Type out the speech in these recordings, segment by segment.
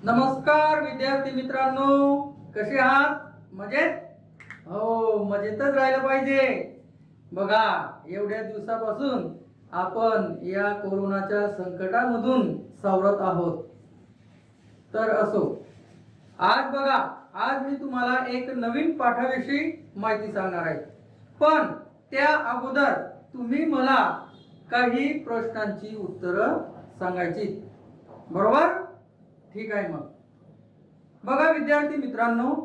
नमस्कार विद्यार्थी मित्रांनो, कसे आहात? मजेत? हो, मजेतच राहिलं पाहिजे. बघा, एवढ्या दिवसापासून आपण या कोरोनाच्या संकटामधून सावरत आहोत. तर असो, आज बघा, आज मी तुम्हाला एक नवीन पाठाविषयी माहिती सांगणार आहे. पण त्या अगोदर तुम्ही मला काही प्रश्नांची उत्तरं सांगायची, बरोबर? ठीक आहे. मग बघा विद्यार्थी मित्रांनो,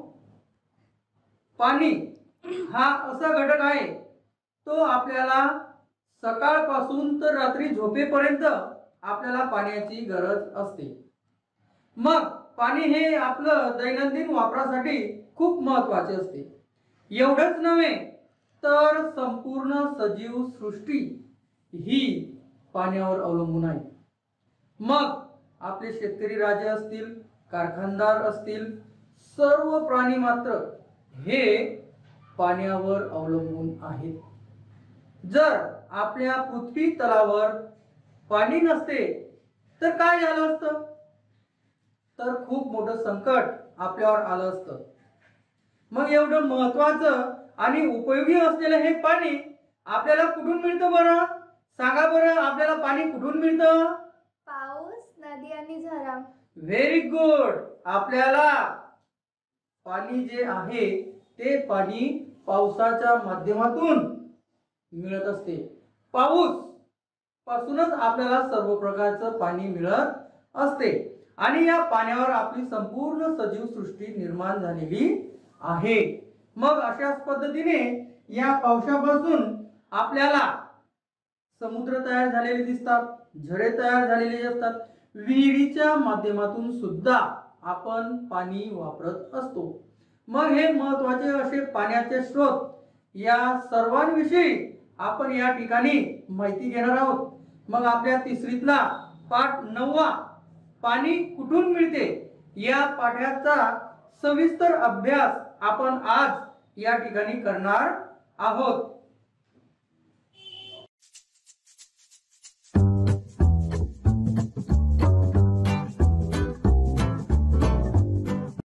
पाणी हा असा घटक आहे, तो आपल्याला सकाळपासून तर रात्री झोपेपर्यंत आपल्याला पाण्याची गरज असते. मग पाणी हे आपलं दैनंदिन वापरासाठी खूप महत्त्वाचे असते. एवढंच नव्हे तर संपूर्ण सजीव सृष्टी ही पाण्यावर अवलंबून आहे. मग आपले शेतकरी राजे असतील, कारखानदार असतील, सर्व प्राणी मात्र हे पाण्यावर अवलंबून आहेत. जर आपल्या पृथ्वी तलावर पाणी नसते तर काय झालं असतं? तर खूप मोठं संकट आपल्यावर आलं असतं. मग एवढं महत्वाचं आणि उपयोगी असलेलं हे पाणी आपल्याला कुठून मिळतं बरं? सांगा बरं, आपल्याला पाणी कुठून मिळतं? पाऊस, नदी आणि झरा. Very good. आपल्याला पाणी जे आहे ते पाणी पावसाच्या माध्यमातून मिळत असते. पाऊस पासूनच आपल्याला सर्व प्रकारचं पाणी मिळत असते आणि या पाण्यावर आपली संपूर्ण सजीव सृष्टी निर्माण झालेली आहे. मग अशाच पद्धतीने या पावसापासून आपल्याला समुद्र तयार झालेले दिसतात, झरे तयार झालेले असतात. विहिरीच्या माध्यमातून सुद्धा आपण पाणी वापरत असतो. मग हे महत्त्वाचे असे पाण्याचे स्रोत, या सर्वांविषयी आपण या ठिकाणी माहिती घेणार आहोत. मग आपल्या तिसरीतला पाठ 9 पाणी कुठून मिळते या पाठाचा सविस्तर अभ्यास आपण आज या ठिकाणी करणार आहोत.